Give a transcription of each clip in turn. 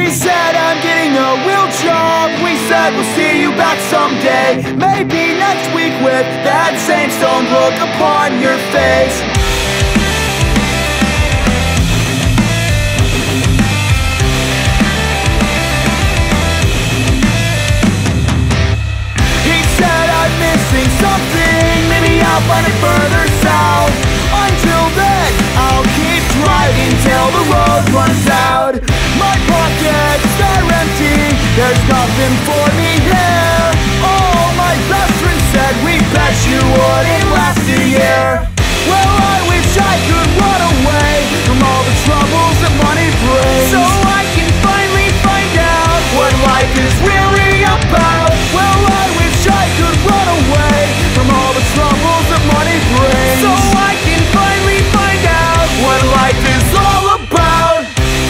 He said, I'm getting a real job. We said, we'll see you back someday. Maybe next week with that same stone look upon your face. He said, I'm missing something. Maybe I'll find it further south. Until then, I'll keep driving till the road runs out. My pockets, they're empty. There's nothing for me here. Oh, my best friend said, we bet you wouldn't last a year. Well, I wish I could run away from all the troubles that money brings, so I can finally find out what life is really about. Well, I wish I could run away from all the troubles that money brings, so I can finally find out what life is all about.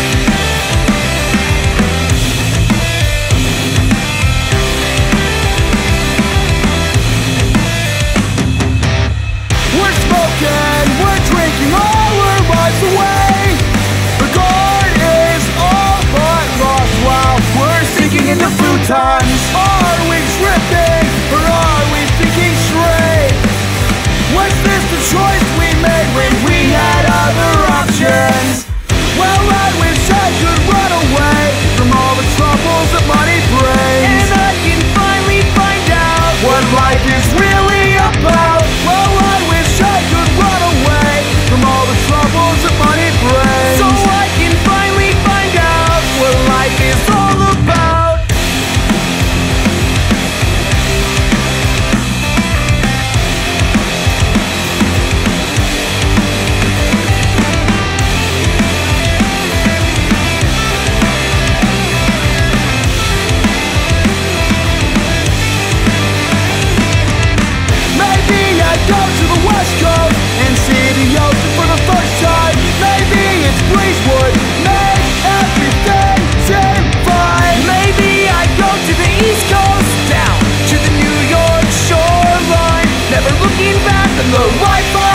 We're smoking, we're drinking all our lives away. The guard is all but lost while we're sinking into futons. Are we tripping or are we thinking straight? Was this the choice we made when we had other options? Well, I wish I could run away from all the troubles that money brings, and I can finally find out what life is really about. Well, I wish I could run away from all the troubles that money brings, so I can finally find out what life is all about. Maybe I go to the West Coast and see the ocean for the first time. Maybe it's Breezewood, make everything seem fine. Maybe I go to the East Coast, down to the New York shoreline, never looking back on the life